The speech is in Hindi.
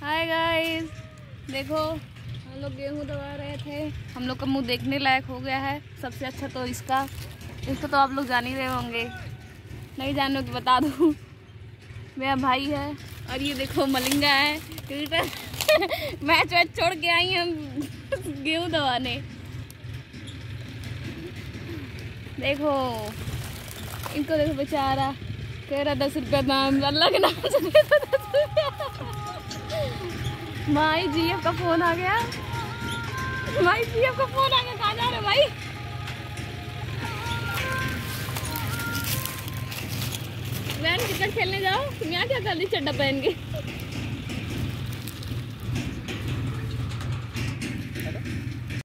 हाय गाइस, देखो हम लोग गेहूं दबा रहे थे। हम लोग का मुंह देखने लायक हो गया है। सबसे अच्छा तो इसका तो आप लोग जान ही रहे होंगे। नहीं जानो तो बता दूं, मेरा भाई है। और ये देखो मलिंगा है। मैच वैच छोड़ के आई हम गेहूं दबाने। देखो इनको, देखो बेचारा कह रहा 10 रुपया दाम, अल्लाह के नाम से दे दो 10 रुपया। भाई जीएफ का फोन आ गया। भाई जीएफ का फोन आ गया। कहाँ जा रहे भाई? क्रिकेट खेलने जाओ। तुम यहाँ क्या कर रही चड्डा पहन के?